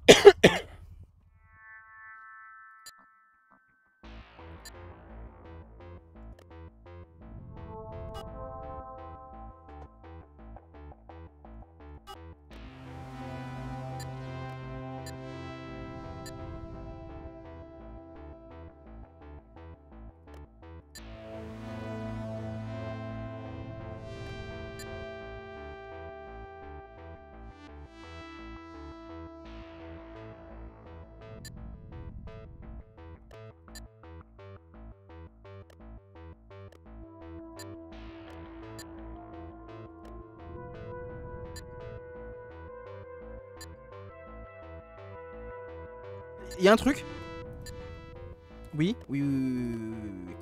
Y'a un truc? Oui, oui, oui, oui, oui, oui,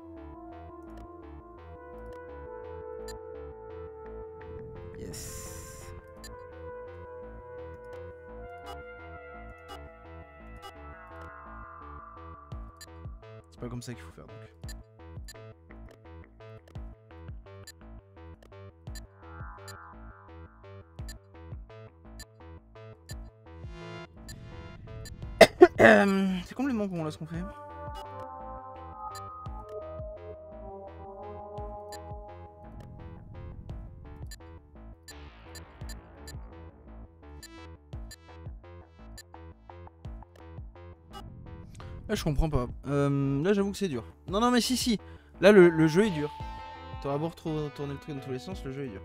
oui. Yes. C'est pas comme ça qu'il faut faire donc. C'est complètement con là ce qu'on fait. Là je comprends pas. Là j'avoue que c'est dur. Non non mais si si. Là le jeu est dur. T'auras beau tourner le truc dans tous les sens, le jeu est dur.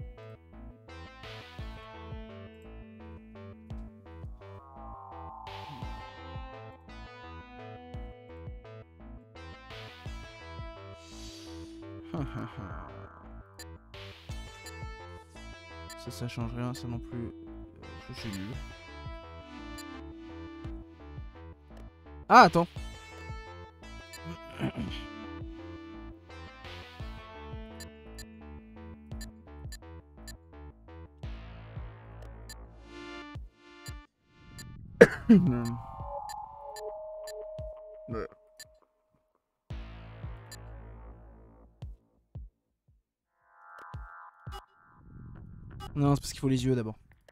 Ça change rien, ça non plus. Je suis nul. Ah attends. Ouais. Non, c'est parce qu'il faut les yeux d'abord.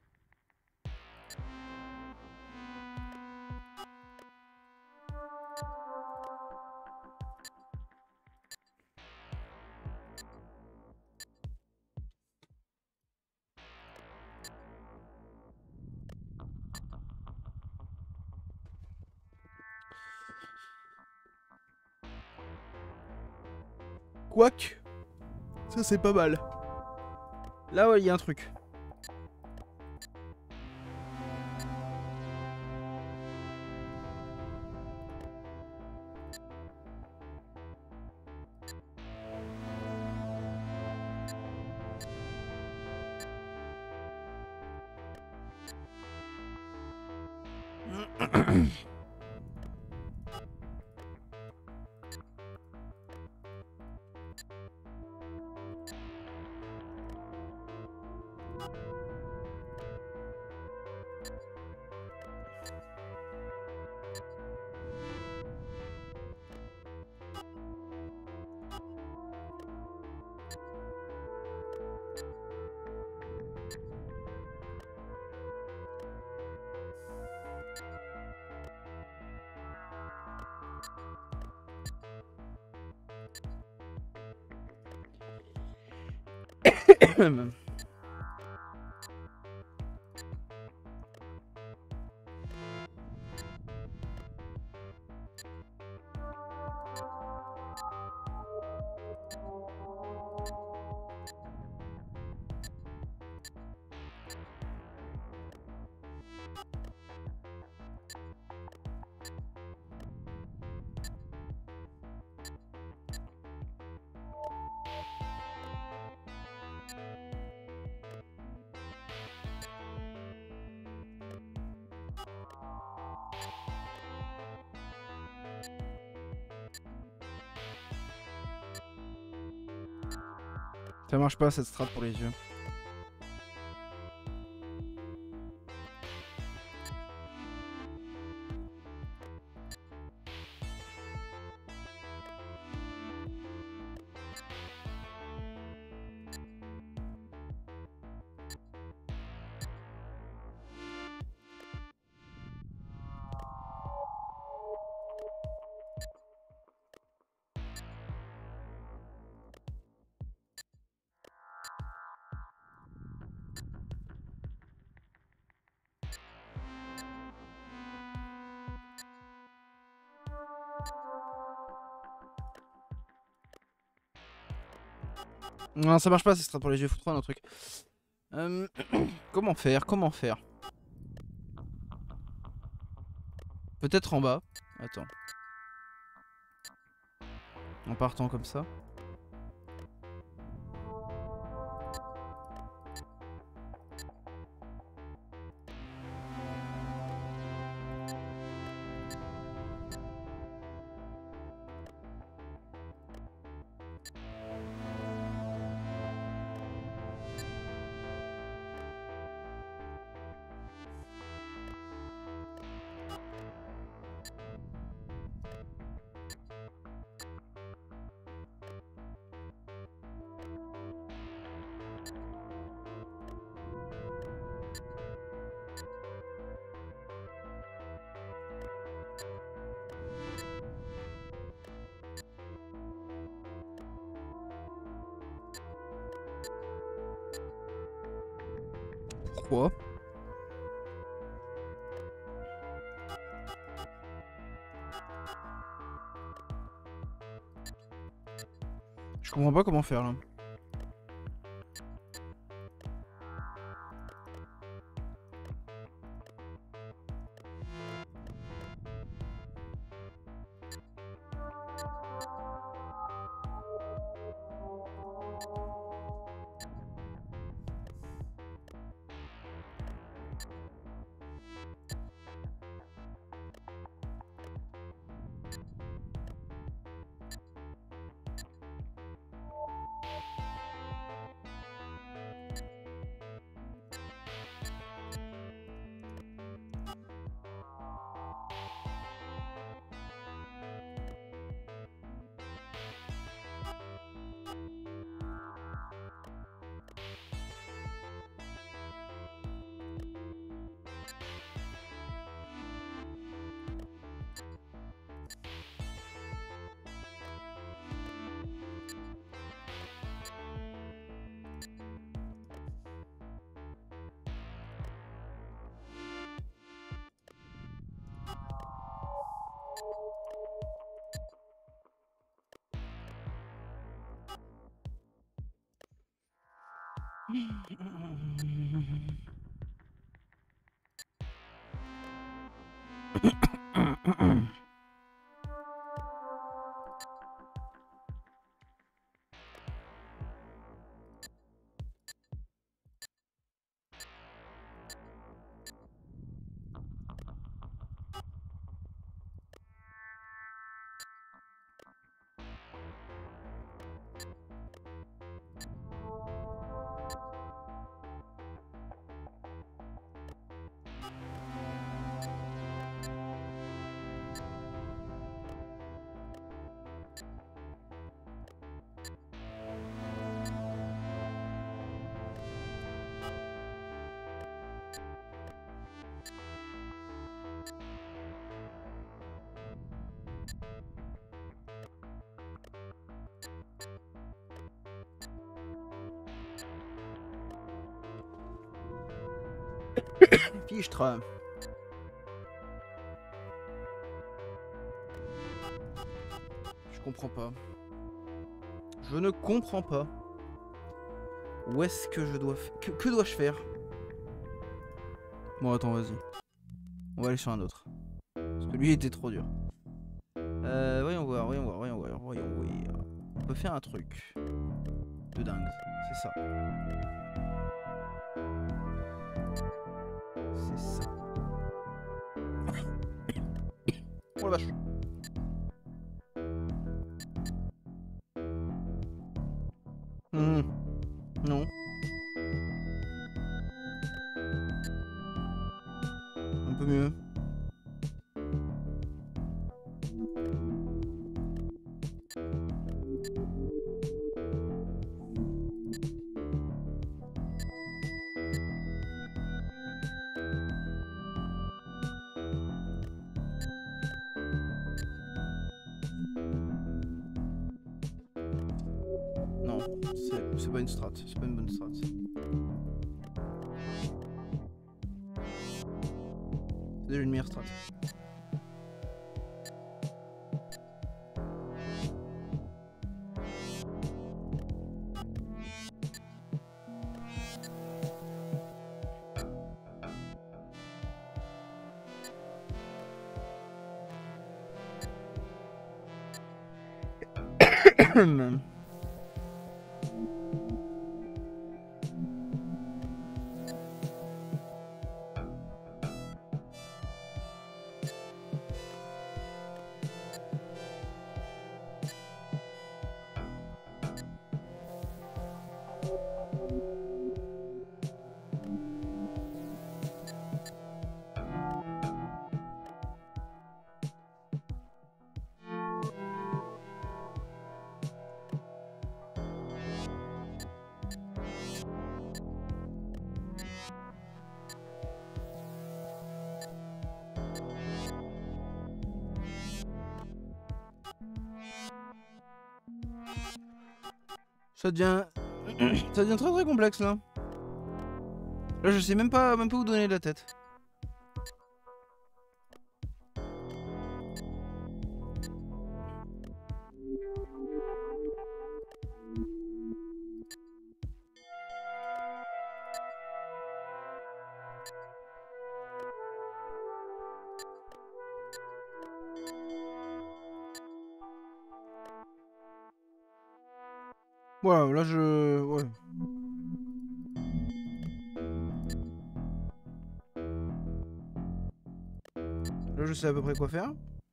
Quoique, ça c'est pas mal. Là, ouais, il y a un truc. Ça marche pas cette strat pour les yeux. Non, ça marche pas, c'est strat pour les jeux foot 3, un truc. Comment faire? Comment faire? Peut-être en bas. Attends. En partant comme ça. Pourquoi? Je comprends pas comment faire là. Fichtre. Je comprends pas. Je ne comprends pas. Où est-ce que je dois... Que dois-je faire? Bon, attends, vas-y. On va aller sur un autre. Parce que lui était trop dur. Voyons voir, voyons voir, voyons voir, voyons voir. On peut faire un truc. De dingue. C'est ça. C'est ça. Oh la vache. Non. Un peu mieux. Non, c'est pas une strat, c'est pas une bonne strat. C'est déjà une meilleure strat. Ça devient... ça devient très très complexe là. Là je sais même pas où donner de la tête. Voilà, là je... ouais. Là je sais à peu près quoi faire.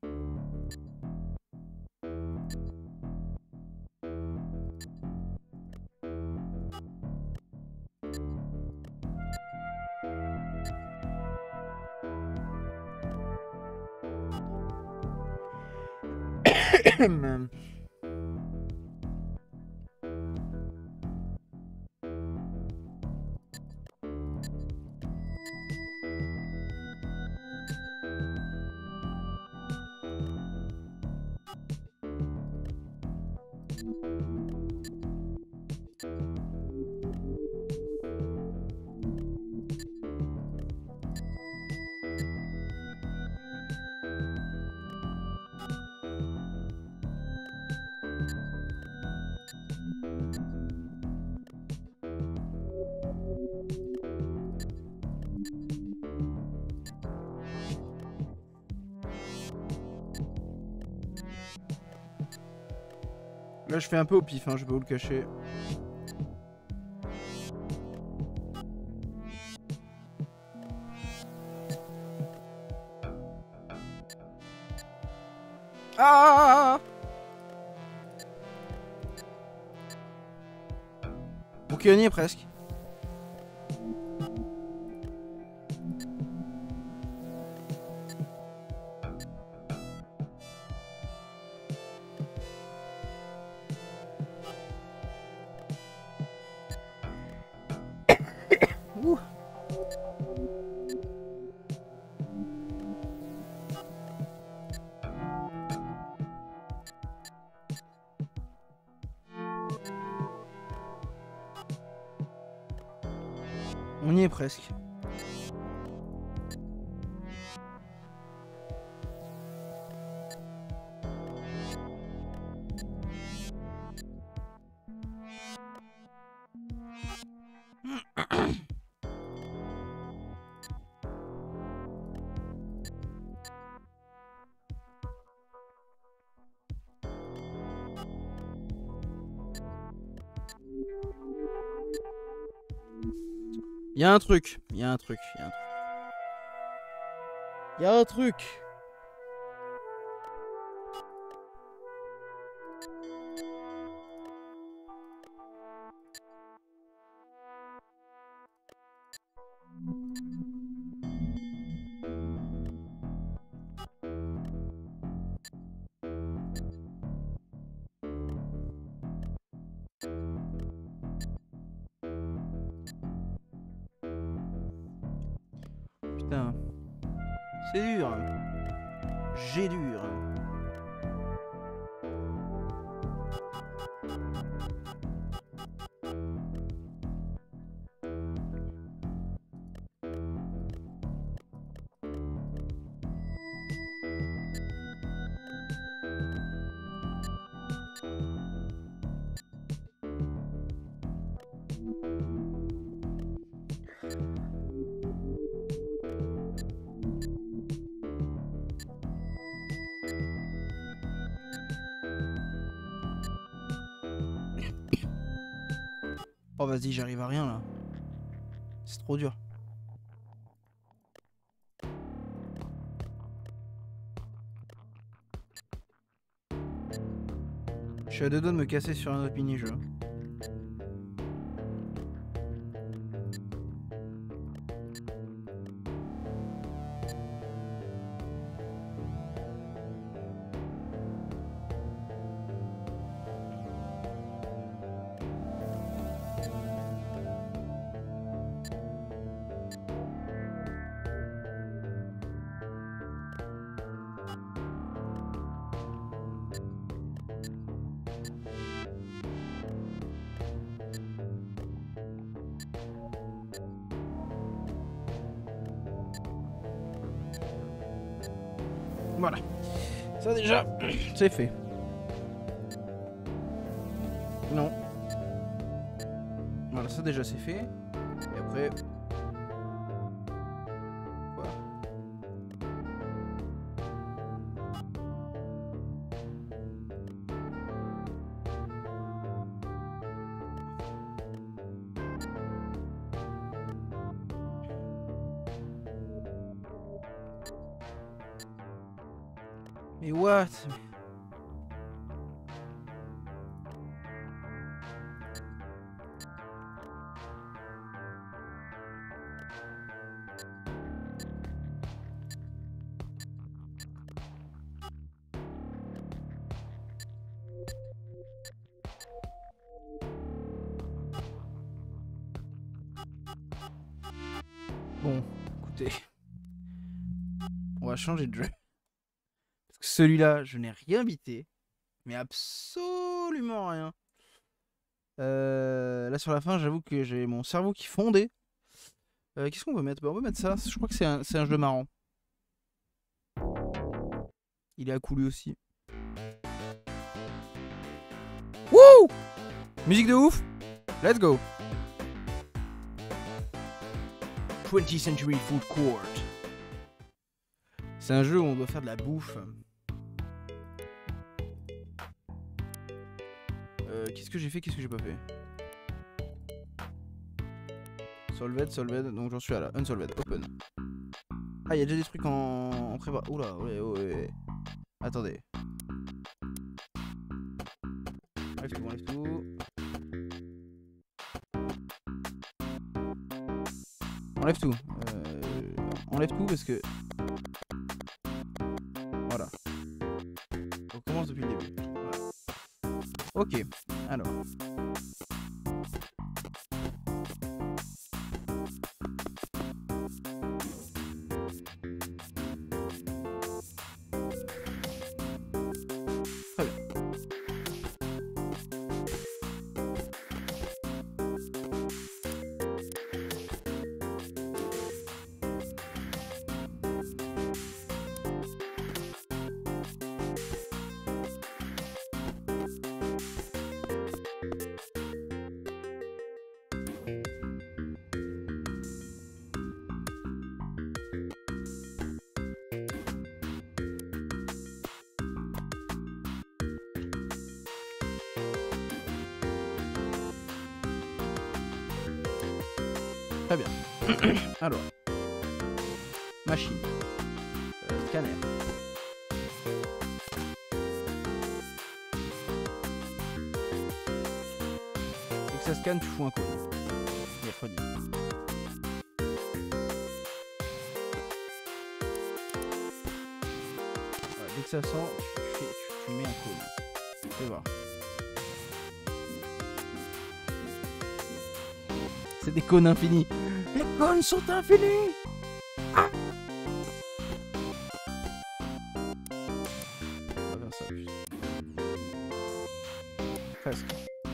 Là je fais un peu au pif, hein, je vais pas vous le cacher. Ah! Ok, on y est presque. Ouh. On y est presque. Il y a un truc, il y a un truc, il y a un truc. Il y a un truc. Putain. C'est dur. J'ai dur. Oh vas-y, j'arrive à rien là. C'est trop dur. Je suis à deux doigts de me casser sur un autre mini-jeu. Voilà. Ça déjà, c'est fait. Non. Voilà, ça déjà c'est fait. Et après... Voilà. Mais what? Bon, écoutez. On va changer de jeu. Parce que celui-là, je n'ai rien bité. Mais absolument rien. Là sur la fin, j'avoue que j'ai mon cerveau qui fondait. Qu'est-ce qu'on peut mettre? Bah, on peut mettre ça. Je crois que c'est un jeu marrant. Il est à coup lui aussi. Wouh! Musique de ouf! Let's go! 20th Century Food Court. C'est un jeu où on doit faire de la bouffe. Qu'est-ce que j'ai fait? Qu'est-ce que j'ai pas fait? Solved, donc j'en suis à la Unsolved, open. Ah, il y a déjà des trucs en prépa. Oula, ouais. Attendez. Enlève tout. Enlève tout. Enlève tout parce que... Voilà. On commence depuis le début. Voilà. Ok, alors... Très bien. Très bien. Alors. Machine. Scanner. Dès que ça scanne, tu fous un code. Mercredi. Voilà, dès que ça sent, tu mets un code. Fais voir. C'est des cônes infinis. Les cônes sont infinis. Ah. On va faire ça plus. Presque.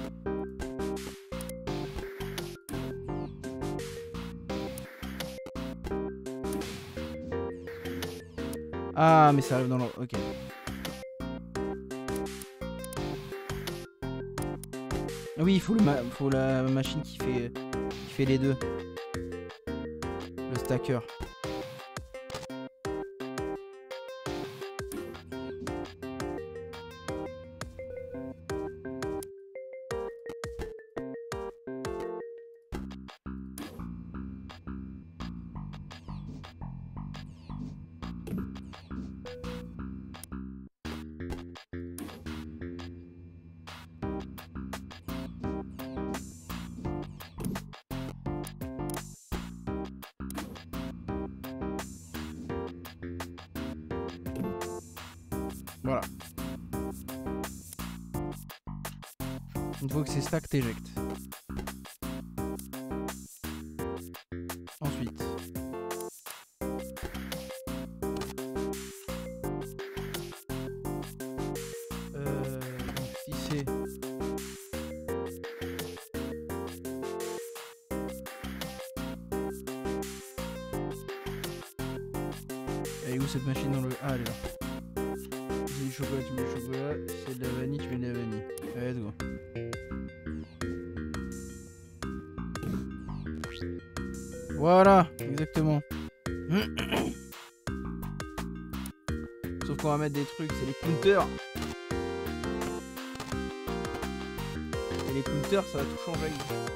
Ah, mais ça arrive dans le... Ok. Oui, il faut, faut la machine qui fait les deux. Le stacker. Voilà. Une fois que c'est stack, t'éjectes. Ensuite. Donc si c'est... Elle est où cette machine dans le... Ah, elle est là. C'est du chocolat, tu mets du chocolat. C'est de la vanille, tu mets de la vanille. Allez, let's go. Voilà, exactement. Sauf qu'on va mettre des trucs, c'est les counters. Et les counters, ça va tout changer.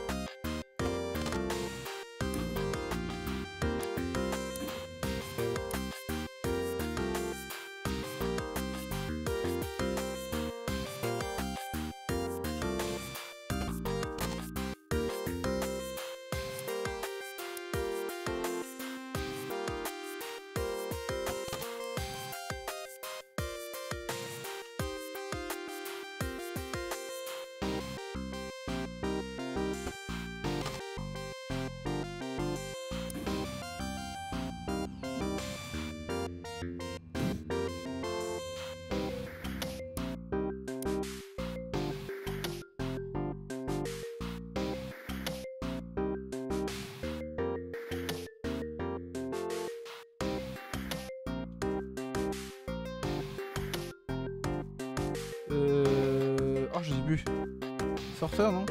Oh, je sais plus. Sorteur, non?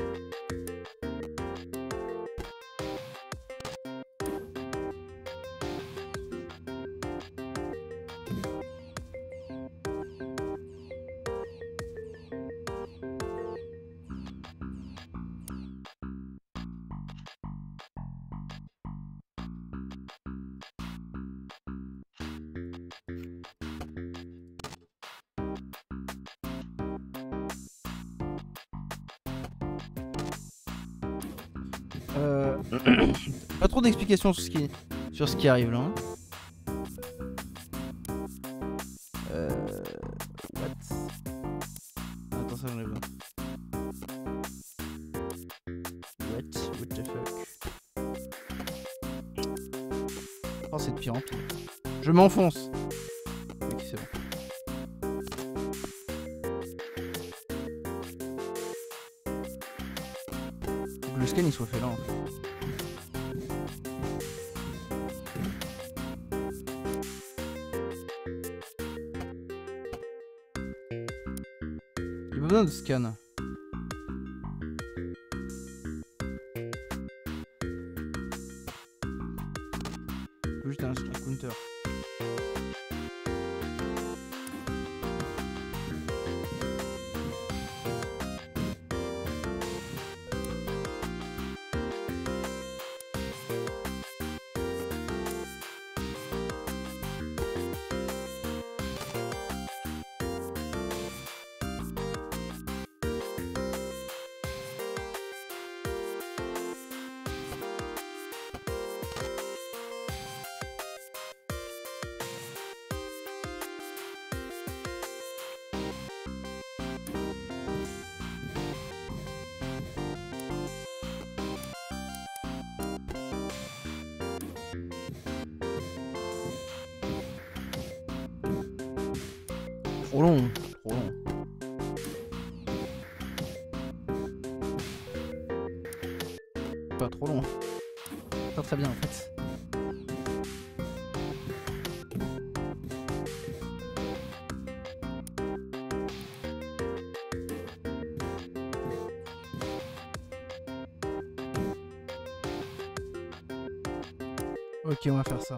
Pas trop d'explications sur ce qui arrive là. Hein. What? Attends, ça j'en ai besoin. What the fuck? Oh, c'est de pire en pire. Je m'enfonce. Ok, c'est bon. Faut que le scan il soit fait là en fait. J'ai besoin de scan. Juste un counter. Trop long, trop long. Pas trop long. Pas très bien en fait. Ok, on va faire ça.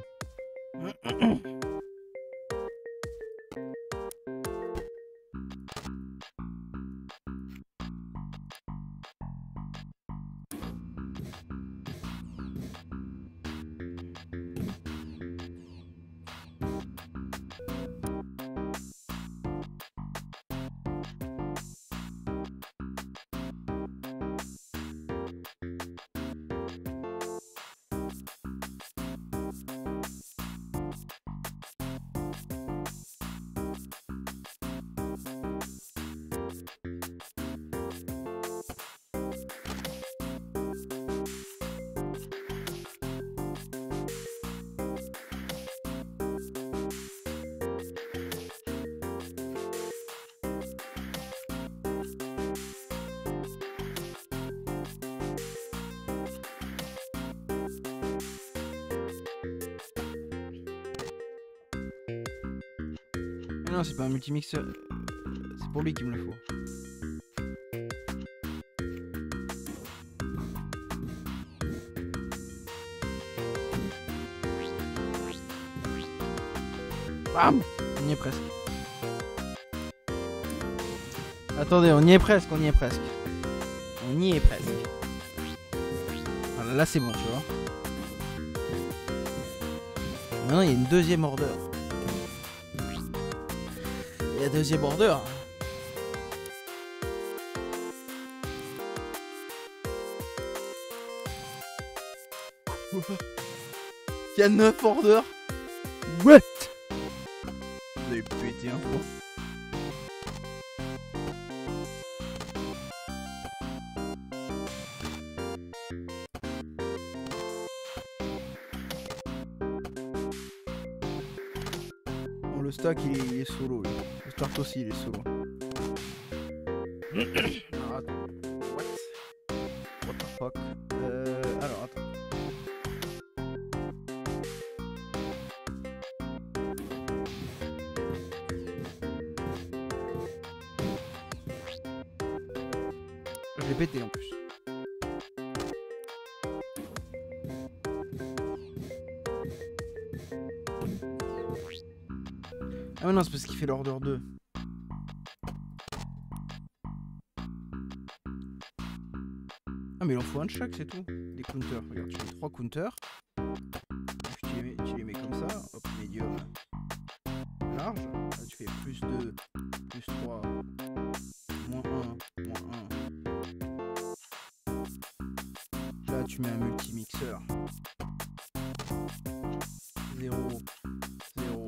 Non, c'est pas un multimixeur. C'est pour lui qu'il me le faut. Bam! On y est presque. Attendez, on y est presque, on y est presque. On y est presque. Voilà, là c'est bon, tu vois. Maintenant, il y a une deuxième order. Il y a deuxième order. Il y a 9 orders. What? Vous avez pété un peu. Bon, le stack il est solo. Lui. Le start aussi il est solo. Alors, attends. What the fuck? Alors attends. Je l'ai pété en plus. Ah mais non, c'est parce qu'il fait l'order 2. Ah mais il en faut un de chaque, c'est tout. Des counters, regarde, tu fais 3 counters. Tu les mets comme ça, hop, medium, large. Là tu fais plus 2, plus 3, moins 1, moins 1. Là tu mets un multimixeur. 0, 0,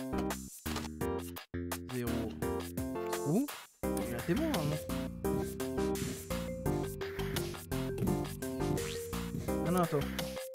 0. Ouh, et là c'est bon normalement. Ah non, attends.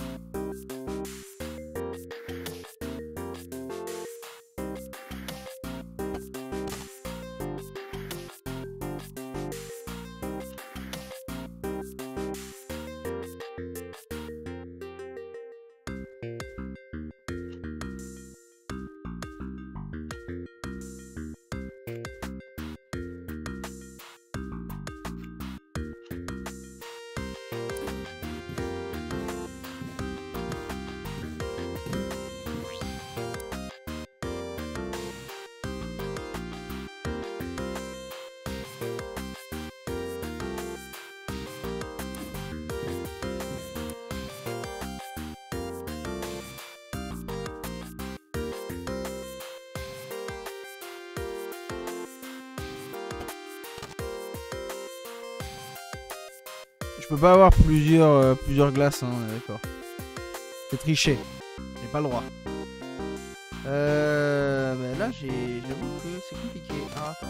Je peux pas avoir plusieurs glaces, hein, d'accord. C'est triché. J'ai pas le droit. Bah là, j'avoue que c'est compliqué. Ah, attends.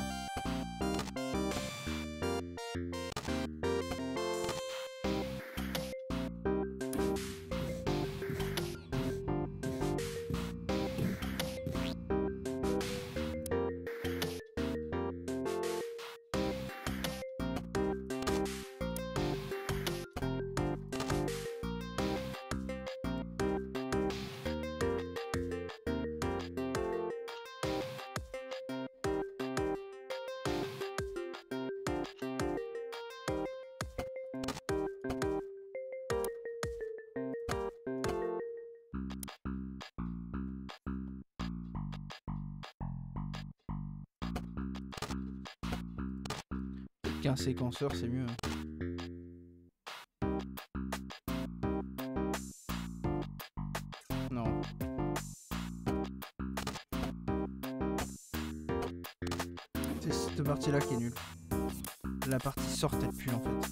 Qu'un séquenceur, c'est mieux. Non. C'est cette partie-là qui est nulle. La partie sortait depuis en fait.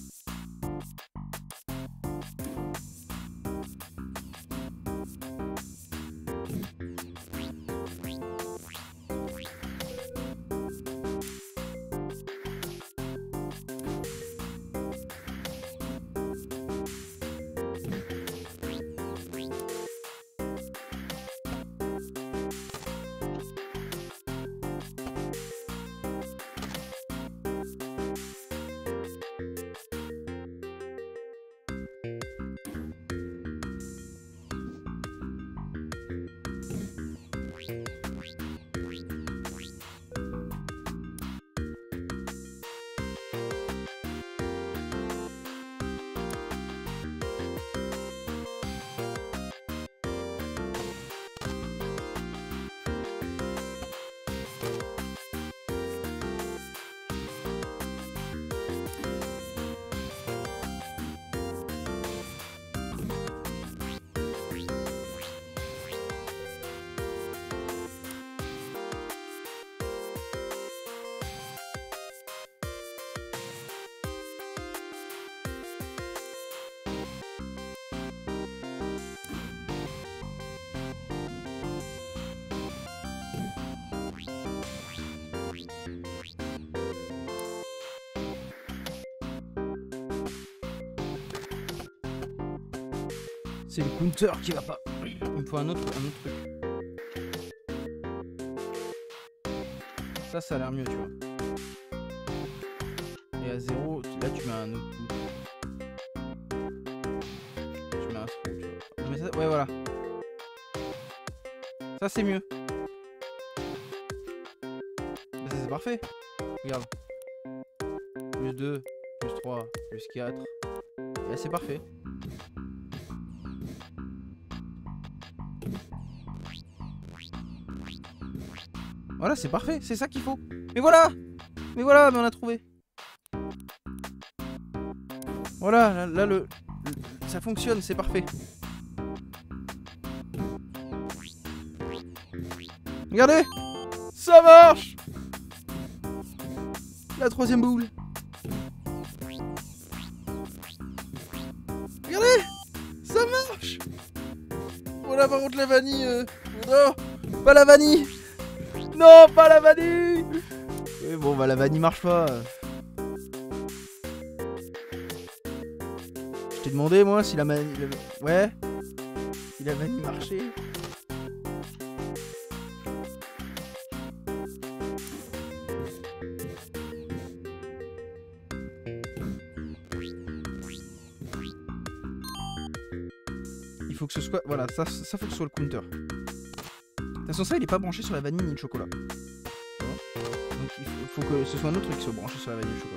C'est le counter qui va pas. Il me faut un autre truc. Ça a l'air mieux, tu vois. Et à 0, là tu mets un autre bout. Tu mets un trou, tu vois. Mais ça, ouais, voilà. Ça c'est mieux. Mais ça c'est parfait. Regarde. Plus 2, plus 3, plus 4. Et là c'est parfait. Voilà, c'est parfait, c'est ça qu'il faut. Mais voilà, mais on a trouvé. Voilà, là ça fonctionne, c'est parfait. Regardez, ça marche. La troisième boule. Regardez, ça marche. Voilà, par contre la vanille. Non, pas la vanille. Non, pas la vanille. Oui, bon, bah la vanille marche pas. Je t'ai demandé, moi, si la vanille... Ouais. Si la vanille marchait. Il faut que ce soit... Voilà, ça faut que ce soit le counter. De toute façon, ça, il est pas branché sur la vanille ni le chocolat. Donc il faut que ce soit un autre truc qui soit branché sur la vanille et le chocolat.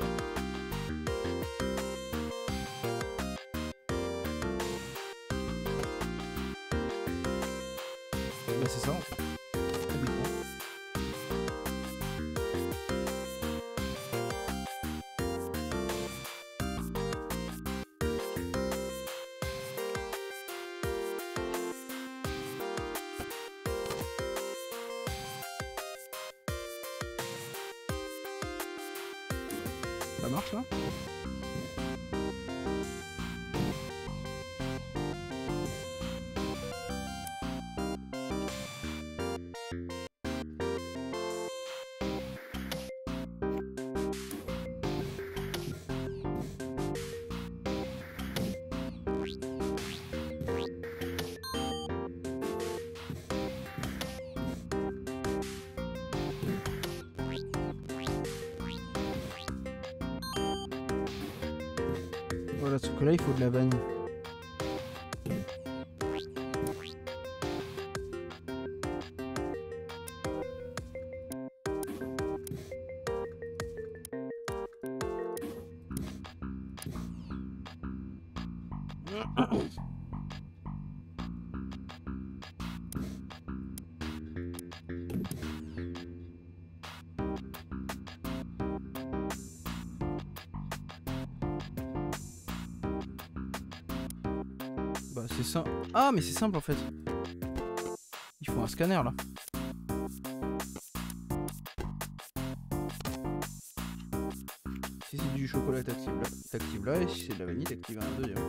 Bah c'est ça en fait. Complètement. Ça marche là? Voilà, sauf que là il faut de la vanille. Bah c'est simple. Ah mais c'est simple en fait. Il faut un scanner là. Si c'est du chocolat t'actives là, et si c'est de la vanille t'actives un deuxième.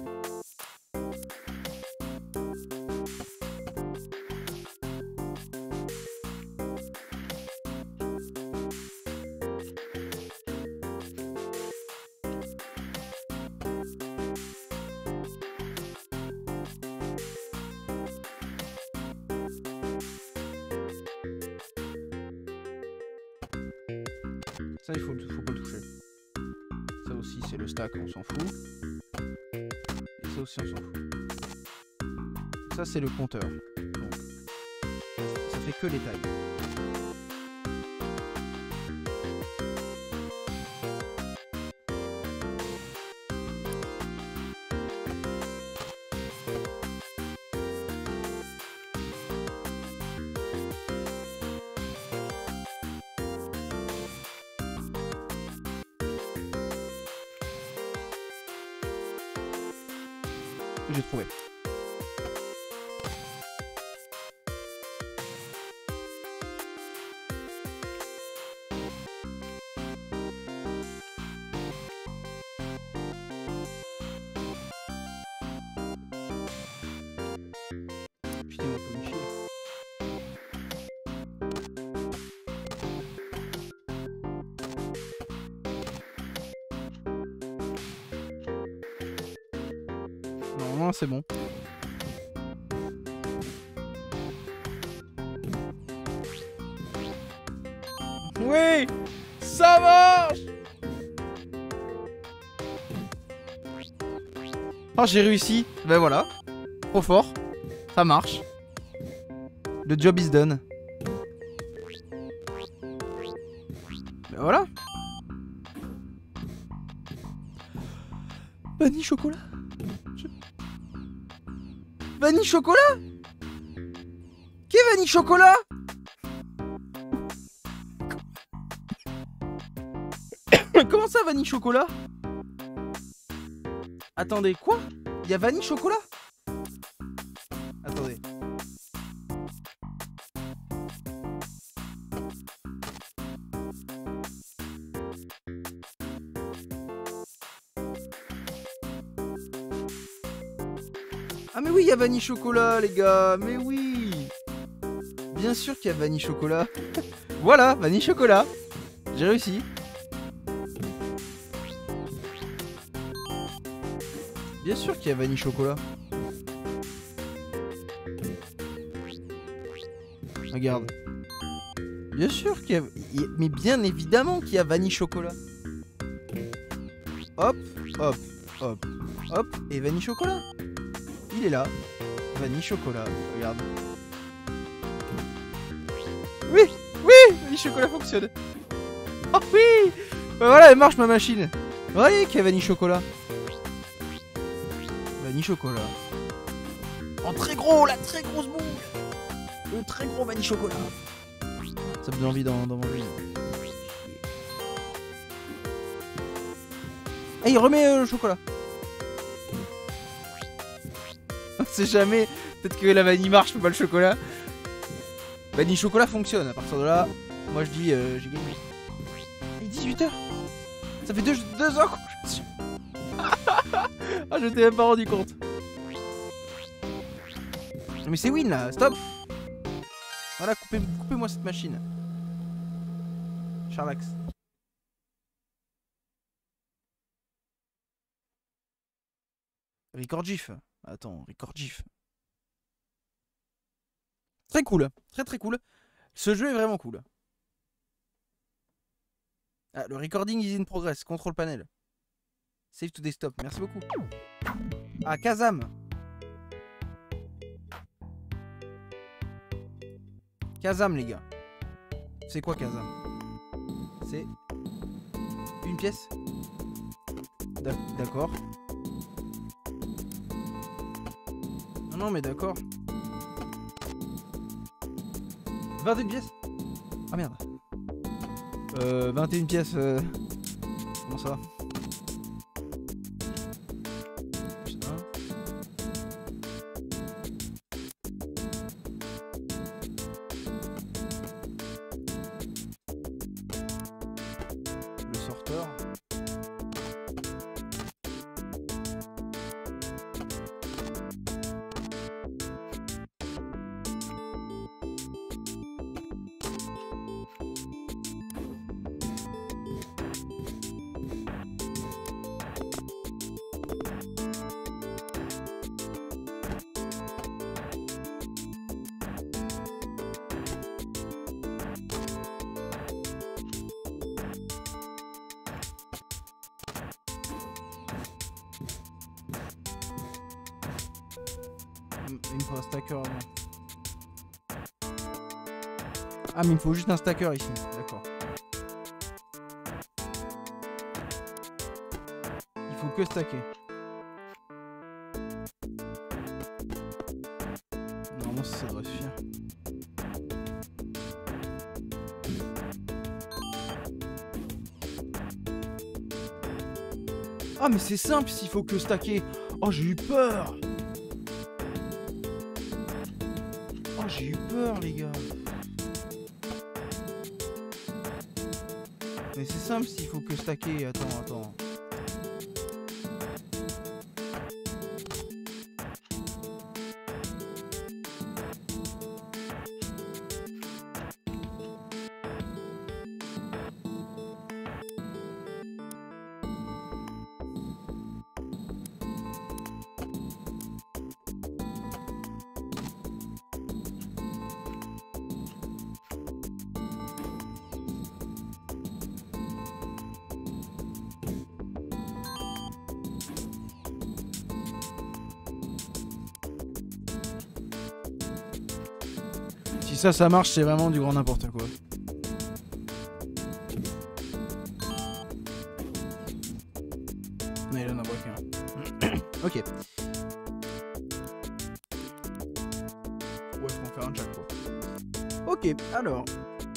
Ça il faut pas le toucher. Ça aussi c'est le stack, on s'en fout. Et ça aussi on s'en fout. Ça c'est le compteur. Donc ça fait que les tailles. J'ai trouvé. Putain, on peut me chier. Normalement c'est bon. Oui, ça marche. Oh, j'ai réussi. Ben voilà. Trop fort. Ça marche. Le job is done. Ben voilà. Vanille chocolat. Vanille chocolat. Qu'est vanille chocolat? Comment ça vanille chocolat? Attendez, quoi? Il y a vanille chocolat? Attendez. Ah mais oui, il y a vanille chocolat les gars. Mais oui. Bien sûr qu'il y a vanille chocolat. Voilà, vanille chocolat. J'ai réussi. Bien sûr qu'il y a vanille chocolat. Regarde. Bien sûr qu'il y a... Mais bien évidemment qu'il y a vanille chocolat. Hop, hop, hop, hop. Et vanille chocolat. Il est là. Vanille chocolat. Regarde. Oui, oui, vanille chocolat fonctionne. Oh oui. Voilà, elle marche ma machine. Vous voyez qu'il y a vanille chocolat. Vanille chocolat. En très gros, la très grosse boule. Le très gros vanille chocolat. Ça me donne envie d'en manger. Ah, il remet le chocolat. On sait jamais. Peut-être que la vanille marche, mais pas le chocolat. Vanille chocolat fonctionne. À partir de là, moi je dis j'ai gagné. Il est 18h. Ça fait 2 heures que je suis. Ah, je t'ai même pas rendu compte. Mais c'est win là, stop. Voilà, coupez-moi cette machine. Charlax. Record GIF. Attends, record GIF. Très cool, très cool. Ce jeu est vraiment cool. Ah, le recording is in progress, contrôle panel. Save to desktop, merci beaucoup. Ah, Kazam. Kazam, les gars. C'est quoi Kazam? C'est une pièce. D'accord. Non, mais d'accord. 21 pièces. Ah merde. 21 pièces. Comment ça? Putain. Le sorteur. Il me faut un stacker avant. Ah mais il me faut juste un stacker ici, d'accord. Il faut que stacker. Normalement ça devrait suffire. Ah mais c'est simple s'il faut que stacker. Oh j'ai eu peur. Oh j'ai eu peur les gars. Mais c'est simple s'il faut que stacker. Attends. Si ça marche, c'est vraiment du grand n'importe quoi. Mais il en a bloqué un. Ok. Ouais, faut en faire un chaque fois. Ok, alors.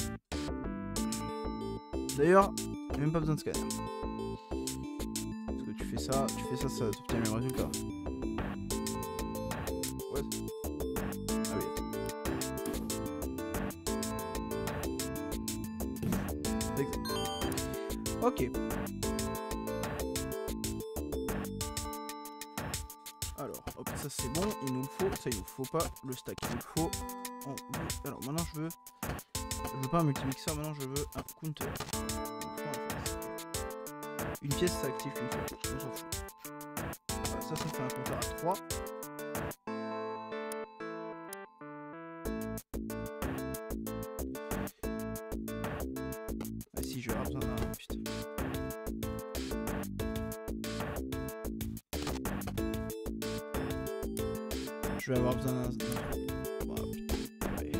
D'ailleurs, même pas besoin de scanner. Parce que tu fais ça, ça t'obtient le même résultat. Ouais. Ah oui. Ok. Alors, hop, ça c'est bon, il nous le faut, ça il nous faut pas, le stack il nous le faut. Alors maintenant je veux pas un multimixeur, maintenant je veux un counter. Une pièce ça active une fois, on s'en fout. Voilà, ça fait un compteur à 3. Ah si, je vais avoir besoin d'un... Putain. Je vais avoir besoin d'un... Oh, putain. Ouais.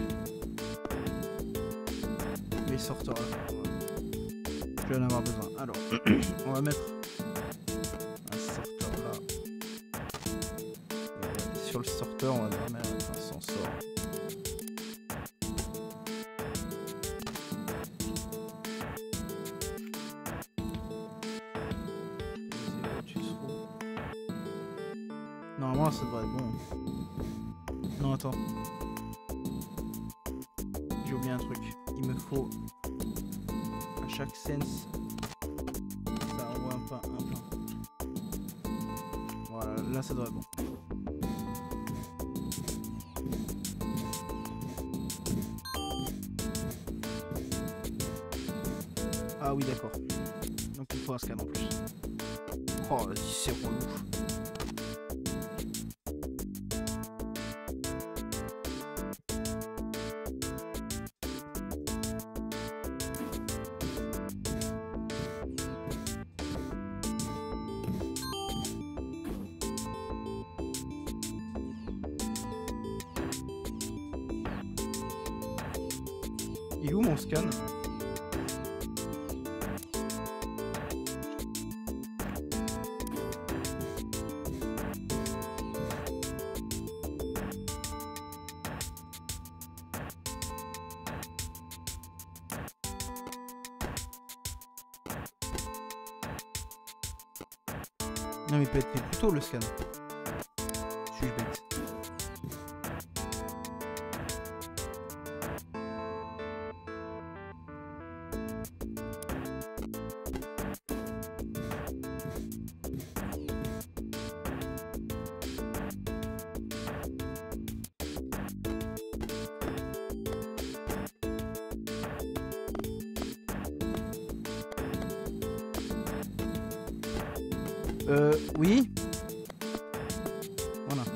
Les sorteurs là. Je vais en avoir besoin. Alors, on va mettre un sorteur là. Et sur le sorteur, on va devoir mettre un sensor. Normalement, ça devrait être bon. Non, attends. J'ai oublié un truc. Il me faut à chaque sense, ça envoie un plein. Voilà, là ça devrait être bon. Ah oui, d'accord. Donc il faut un scan en plus. Oh, vas-y, c'est relou. Il est où mon scan? Non mais il peut être fait plus tôt le scan. Suis-je bête? Oui. Voilà.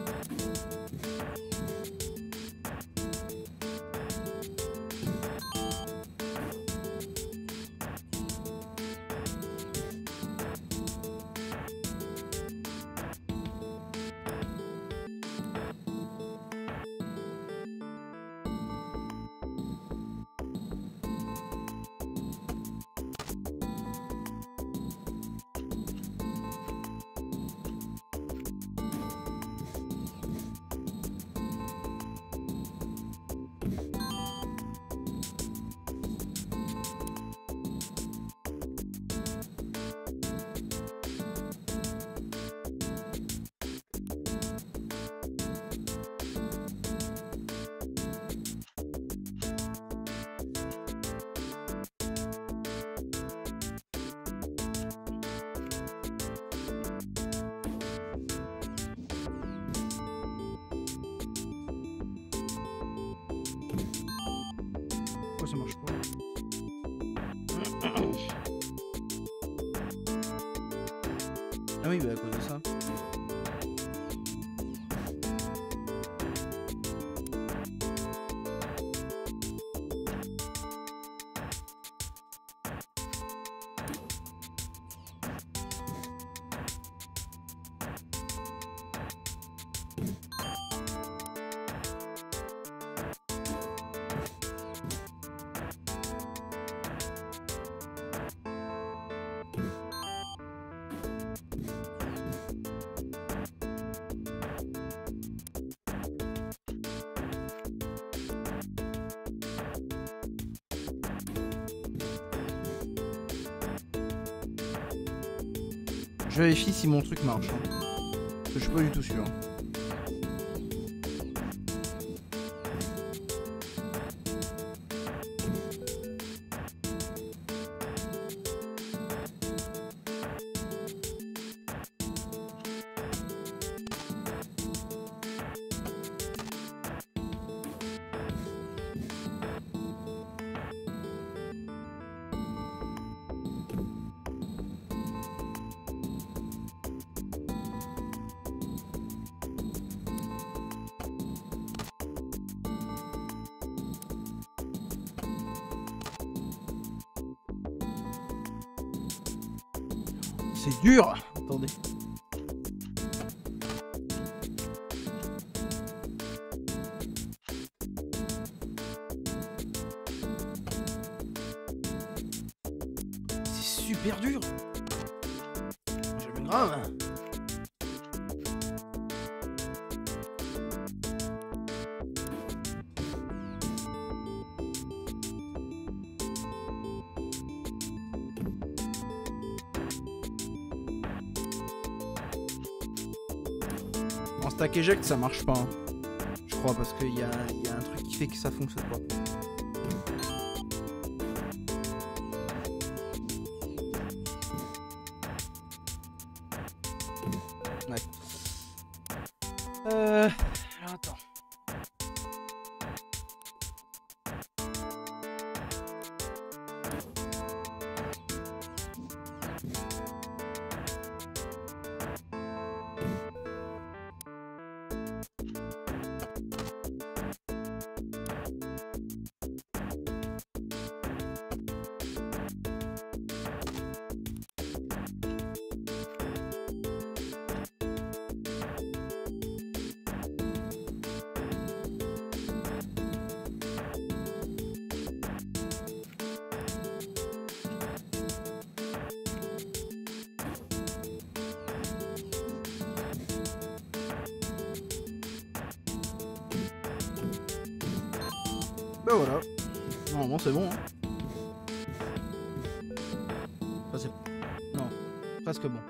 Pourquoi ça marche pas? Ah oui, bah à cause de ça. Je vérifie si mon truc marche. Hein. Parce que je suis pas du tout sûr. C'est dur. Attendez. C'est super dur. Jamais grave. En stack eject ça marche pas, hein. Je crois, parce qu'il y a un truc qui fait que ça fonctionne pas. Ouais. Alors attends. Ben voilà, normalement c'est bon. Hein. Enfin, c'est... Non, presque bon.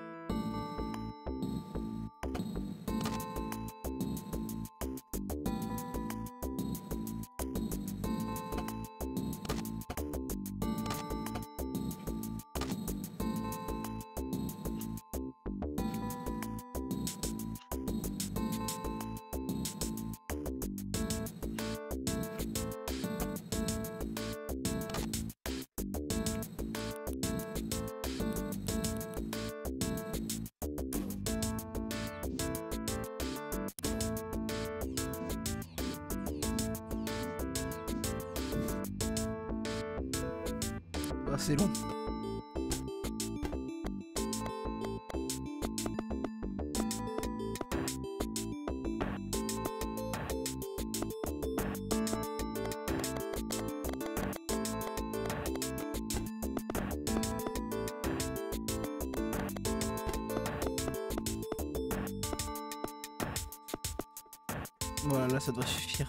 C'est long. Voilà, là ça doit suffire.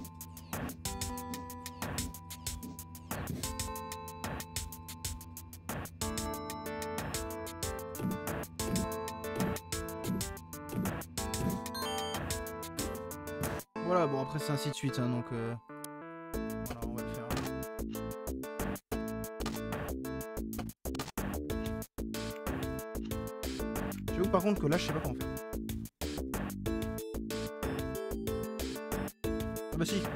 Voilà, bon après c'est ainsi de suite, hein, donc voilà, on va le faire. J'avoue par contre que là je sais pas comment faire. Ah bah si.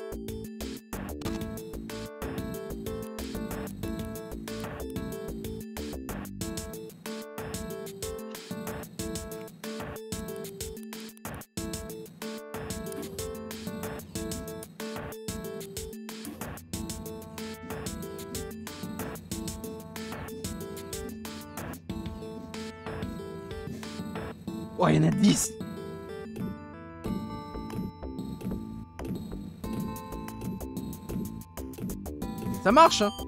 Oh, il y en a 10. Ça marche, hein.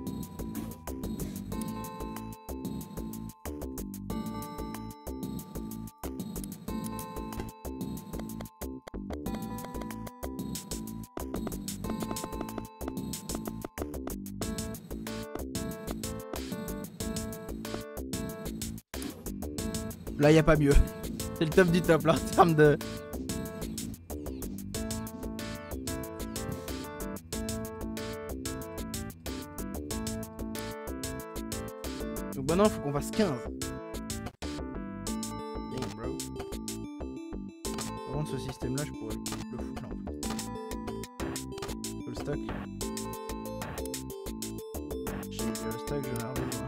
Là, y a pas mieux. C'est le top du top là en termes de. Donc maintenant, faut qu'on fasse 15. Damn, bro. Par contre, ce système-là, je pourrais le foutre là en fait. Le stack. Le stack, j'en ai besoin.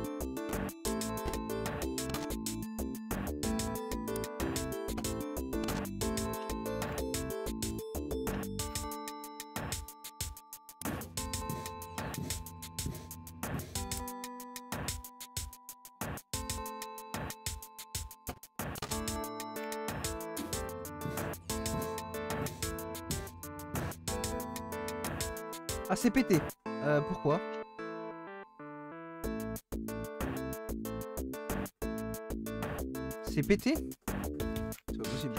Ah, c'est pété. Pourquoi? C'est pété? C'est pas possible.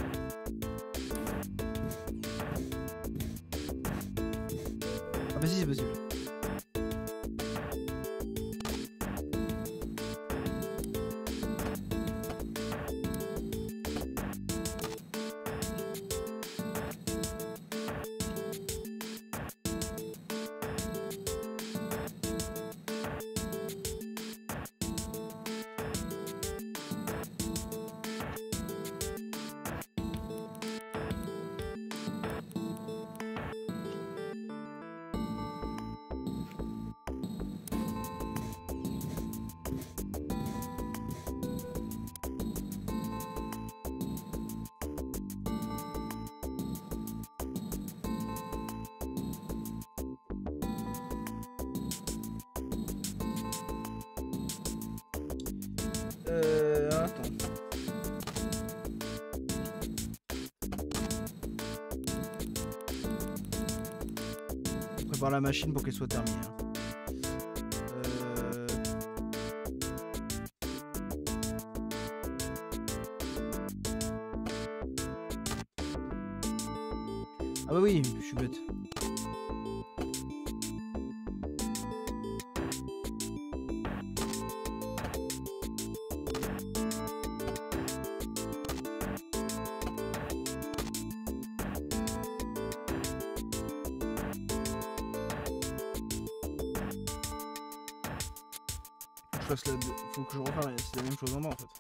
Ah bah si, c'est possible. Attends. On prépare la machine pour qu'elle soit terminée. Ah bah oui, je suis bête. Faut que je refasse c'est la même chose en bas en fait.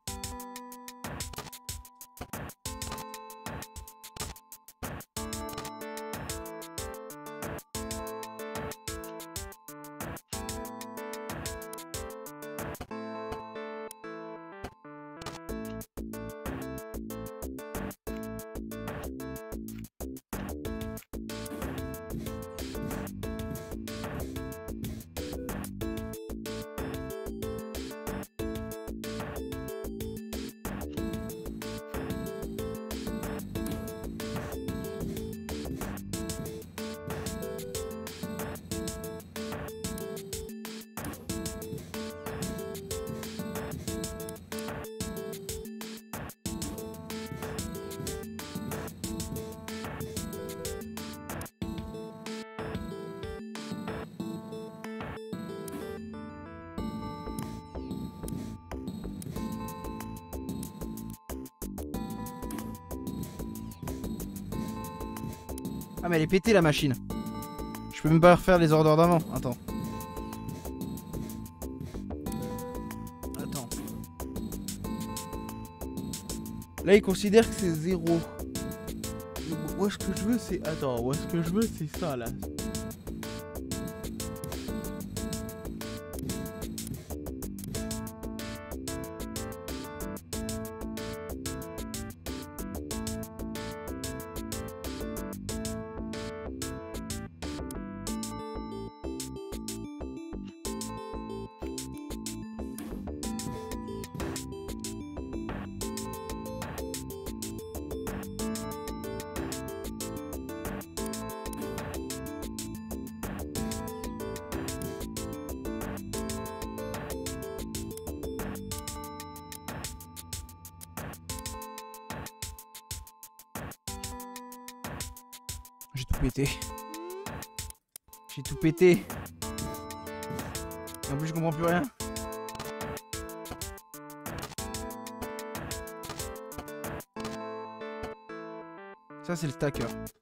Ah mais elle est pétée la machine. Je peux même pas refaire les ordres d'avant. Attends. Attends. Là il considère que c'est 0. Moi ce que je veux c'est... Attends, moi ce que je veux c'est ça là. J'ai tout pété. J'ai tout pété. Et en plus je comprends plus rien. Ça, c'est le stacker.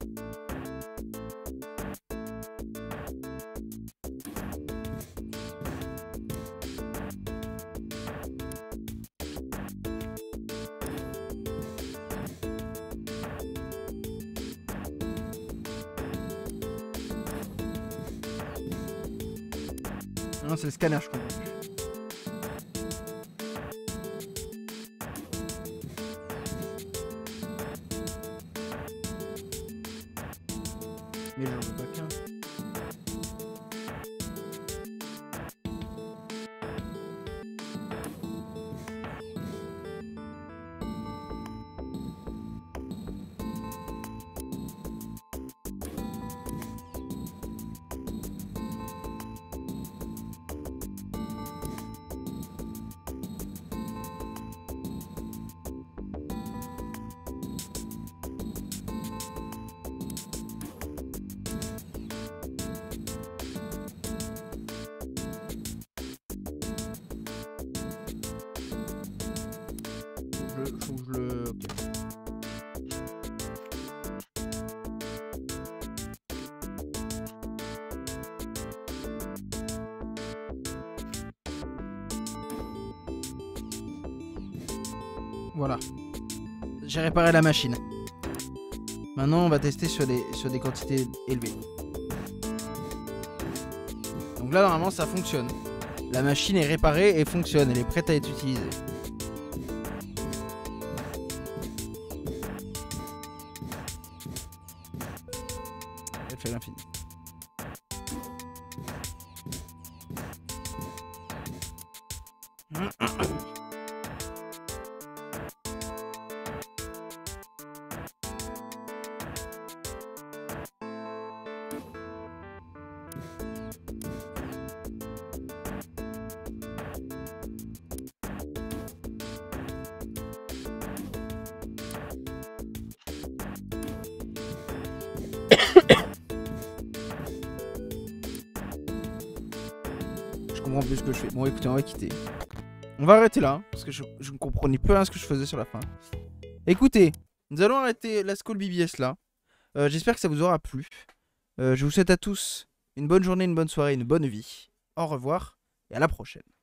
Non, c'est le scanner, je comprends. Mais j'en veux pas qu'un. Faut que je le... Ok. Voilà. J'ai réparé la machine. Maintenant, on va tester sur des quantités élevées. Donc là, normalement, ça fonctionne. La machine est réparée et fonctionne. Elle est prête à être utilisée. Elle fait l'infini. Je comprends plus ce que je fais. Bon, écoutez, on va quitter. On va arrêter là, parce que je ne comprenais pas ce que je faisais sur la fin. Écoutez, nous allons arrêter la Skål BBS là. J'espère que ça vous aura plu. Je vous souhaite à tous une bonne journée, une bonne soirée, une bonne vie. Au revoir et à la prochaine.